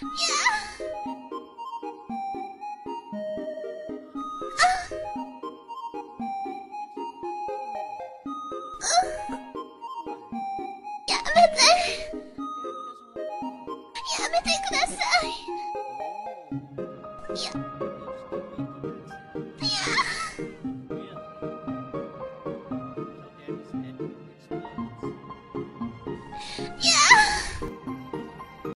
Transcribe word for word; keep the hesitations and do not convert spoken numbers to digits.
やめて。やめてください。いや。